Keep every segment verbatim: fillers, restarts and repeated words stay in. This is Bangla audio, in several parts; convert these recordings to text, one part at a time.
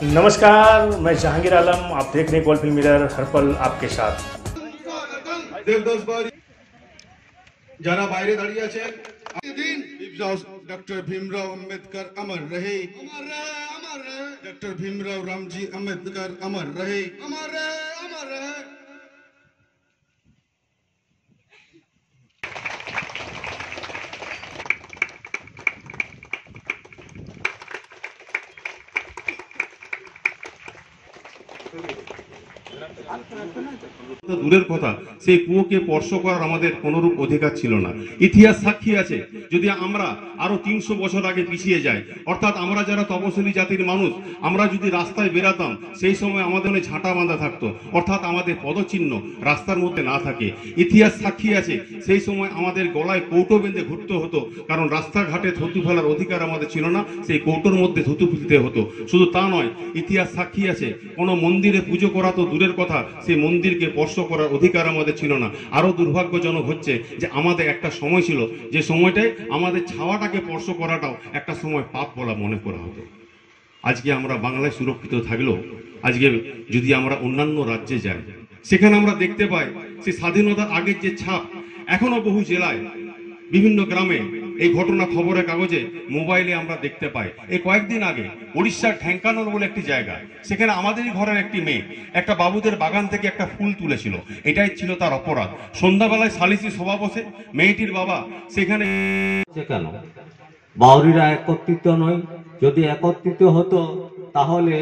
नमस्कार, मैं जहांगीर आलम। आप देख रहे हैं गोल्ड फिल्म मिरर, हर पल आपके साथ। যারা বাইরে দাঁড়িয়ে আছেন, ডক্টর ভীমরাও আম্বেদকর अमर रहे, अमर रहे, अमर रहे। डॉक्टर भीमराव रामजी अम्बेडकर अमर रहे, अमर रहे, अमर रहे। দূরের কথা সেই কুয়োকে স্পর্শ করার আমাদের কোনরূপ অধিকার ছিল না। ইতিহাস সাক্ষী আছে, যদি আমরা আরো তিনশো বছর আগে পিছিয়ে যাই, অর্থাৎ আমরা যারা তপশিলি জাতির মানুষ, আমরা যদি রাস্তায় বেরাতাম সেই সময় আমাদের ঝাঁটা বাঁধা থাকতো, অর্থাৎ আমাদের পদচিহ্ন রাস্তার মধ্যে না থাকে। ইতিহাস সাক্ষী আছে, সেই সময় আমাদের গলায় কৌটো বেঁধে ঘুরতে হতো, কারণ রাস্তাঘাটে থুতু ফেলার অধিকার আমাদের ছিল না, সেই কৌটোর মধ্যে থুতু ফেলতে হতো। শুধু তা নয়, ইতিহাস সাক্ষী আছে, কোনো মন্দিরে পুজো করা তো দূরের কথা, সেই মন্দিরকে স্পর্শ করার অধিকার আমাদের ছিল না। আরো দুর্ভাগ্যজনক হচ্ছে যে আমাদের একটা সময় ছিল যে সময়টায় আমাদের ছাওয়াটাকে স্পর্শ করাটাও একটা সময় পাপ বলা মনে করা হতো। আজকে আমরা বাংলায় সুরক্ষিত থাকলেও আজকে যদি আমরা অন্যান্য রাজ্যে যাই, সেখানে আমরা দেখতে পাই সেই স্বাধীনতার আগের যে ছাপ এখনো বহু জেলায়, বিভিন্ন গ্রামে এই ঘটনা খবরের কাগজে, মোবাইলে আমরা দেখতে পাই। এই কয়েকদিন আগে উড়িষ্যার ঢেঙ্কানোর বলে একটি জায়গা, সেখানে আমাদেরই ঘরের একটি মেয়ে একটা বাবুদের বাগান থেকে একটা ফুল তুলেছিল, এটাই ছিল তার অপরাধ। সন্ধ্যাবেলায় সালিসি সভা বসে, মেয়েটির বাবা সেখানে কেন বাউরিরা একত্রিত নয়? যদি একত্রিত হতো তাহলে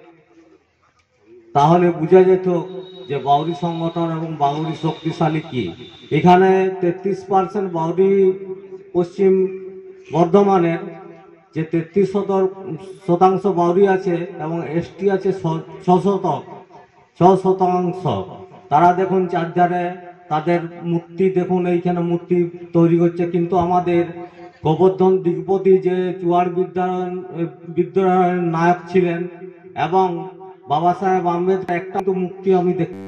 তাহলে বোঝা যেত যে বাউরি সংগঠন এবং বাউরি শক্তিশালী কি। এখানে তেত্রিশ পার্সেন্ট বাউরি পশ্চিম বর্ধমানের যে তেত্রিশ শতাংশ বাউরি আছে এবং এসটি আছে ছ শতক ছ শতাংশ। তারা দেখুন চারধারে তাদের মূর্তি, দেখুন এইখানে মূর্তি তৈরি করছে, কিন্তু আমাদের গোবর্ধন দিগপতি যে চুয়াড় বিদ্যায়ন বিদ্যালয়ের নায়ক ছিলেন এবং বাবা সাহেব আম্বেদকর একটা তো মুক্তি আমি দেখি।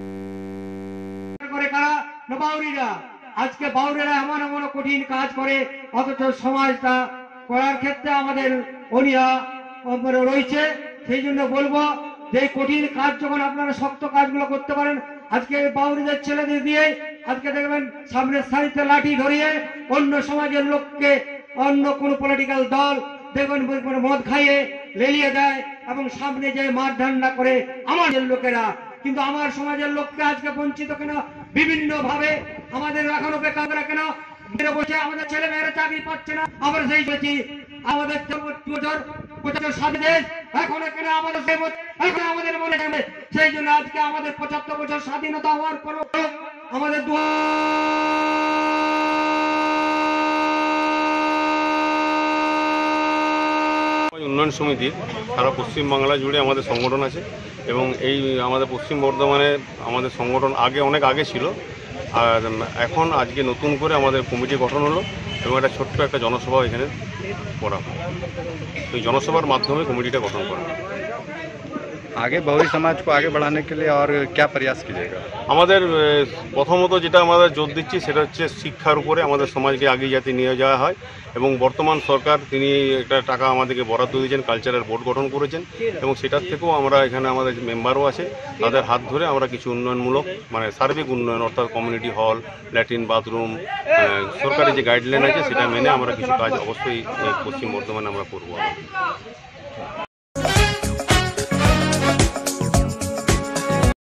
বাউরিরা আজকে বাউরিরা এমন এমন কঠিন কাজ করে, অথচ সমাজটা করার ক্ষেত্রে আমাদের অনীহা রয়েছে। সেই জন্য বলবো যে কঠিন কাজ যখন আপনারা শক্ত কাজগুলো করতে পারেন, আজকে বাউরিদের ছেলেদের দিয়ে আজকে দেখবেন সামনের সারিতে লাঠি ধরিয়ে অন্য সমাজের লোককে, অন্য কোন পলিটিক্যাল দল দেখবেন মদ খাইয়ে লেলিয়ে দেয় এবং সামনে যে মার ধান্না করে আমাদের লোকেরা। কিন্তু আমার সমাজের লোককে আজকে বঞ্চিত কেন, বিভিন্ন ভাবে আমাদের এখনো বেকার কেন বসে, আমাদের ছেলে মেয়েরা চাকরি পাচ্ছে না। আমরা সেই বলছি আমাদের স্বাধীন দেশ এখনো কেন আমাদের এখন আমাদের মনে যাবে। সেই জন্য আজকে আমাদের পঁচাত্তর বছর স্বাধীনতা হওয়ার পর আমাদের দু উন্নয়ন সমিতি সারা পশ্চিমবাংলা জুড়ে আমাদের সংগঠন আছে, এবং এই আমাদের পশ্চিম বর্ধমানে আমাদের সংগঠন আগে অনেক আগে ছিল, আর এখন আজকে নতুন করে আমাদের কমিটি গঠন হলো এবং একটা ছোট্ট একটা জনসভা এখানে করা হয়। ওই জনসভার মাধ্যমে কমিটিটা গঠন করা হয়। आगे बाउरी समाज को आगे बढ़ाने के लिए और क्या प्रयास कीजिएगा? আমাদের প্রথমত যেটা আমরা জোর দিচ্ছি সেটা হচ্ছে শিক্ষার উপরে আমাদের সমাজকে এগিয়ে যাতে নিয়ে যাওয়া হয়, এবং বর্তমান সরকার তিনি একটা টাকা আমাদেরকে বরাদ্দ দিয়েছেন, কালচারাল বোর্ড গঠন করেছেন, এবং সেটার থেকেও আমরা এখানে আমাদের মেম্বারও আছে, তাদের হাত ধরে আমরা কিছু উন্নয়নমূলক মানে সার্বিক উন্নয়ন, অর্থাৎ কমিউনিটি হল, ল্যাট্রিন, বাথরুম, সরকারি যে গাইডলাইন আছে সেটা মেনে আমরা কিছু কাজ অবশ্যই পশ্চিম বর্ধমানে আমরা করবো।